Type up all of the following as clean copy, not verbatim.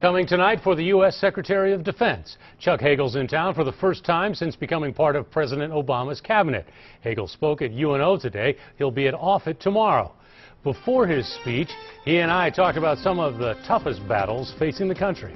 Coming tonight for the U.S. Secretary of Defense. Chuck Hagel's in town for the first time since becoming part of President Obama's cabinet. Hagel spoke at UNO today. He'll be at Offutt tomorrow. Before his speech, he and I talked about some of the toughest battles facing the country.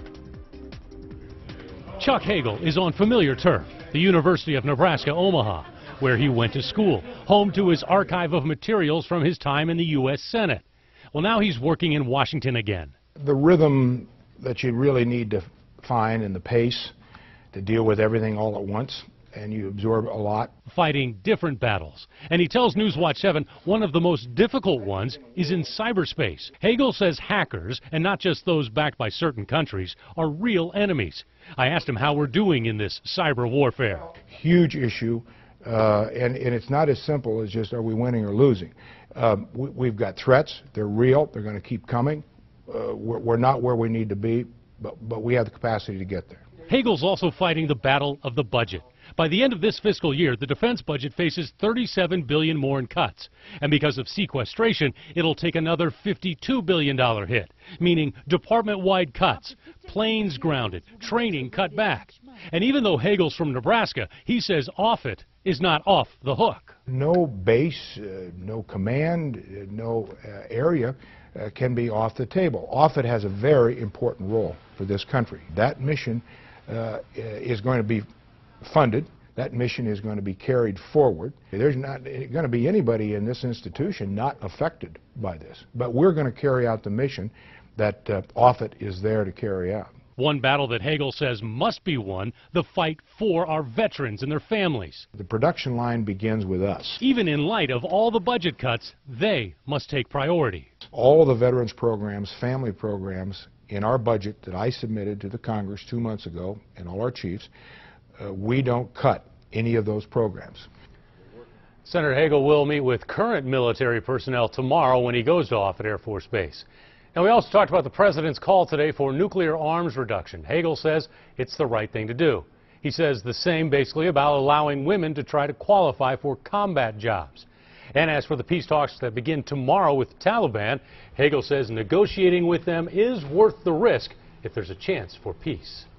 Chuck Hagel is on familiar turf, the University of Nebraska, Omaha, where he went to school, home to his archive of materials from his time in the U.S. Senate. Well, now he's working in Washington again. The rhythm that you really need to find and the pace to deal with everything all at once, and you absorb a lot. Fighting different battles. And he tells NewsWatch 7 one of the most difficult ones is in cyberspace. Hagel says hackers, and not just those backed by certain countries, are real enemies. I asked him how we're doing in this cyber warfare. Huge issue, and it's not as simple as just are we winning or losing. We've got threats. They're real. They're going to keep coming. We're not where we need to be, but we have the capacity to get there. Hagel's also fighting the battle of the budget. By the end of this fiscal year, the defense budget faces $37 billion more in cuts. And because of sequestration, it'll take another $52 billion hit, meaning department-wide cuts, planes grounded, training cut back. And even though Hagel's from Nebraska, he says Offutt is not off the hook. No base, no command, no area can be off the table. Offutt has a very important role for this country. That mission is going to be funded. That mission is going to be carried forward. There's not going to be anybody in this institution not affected by this. But we're going to carry out the mission that Offutt is there to carry out. One battle that Hagel says must be won, the fight for our veterans and their families. The production line begins with us. Even in light of all the budget cuts, they must take priority. All the veterans programs, family programs in our budget that I submitted to the Congress 2 months ago, and all our chiefs, we don't cut any of those programs. Senator Hagel will meet with current military personnel tomorrow when he goes to Offutt Air Force Base. And we also talked about the president's call today for nuclear arms reduction. Hagel says it's the right thing to do. He says the same basically about allowing women to try to qualify for combat jobs. And as for the peace talks that begin tomorrow with the Taliban, Hagel says negotiating with them is worth the risk if there's a chance for peace.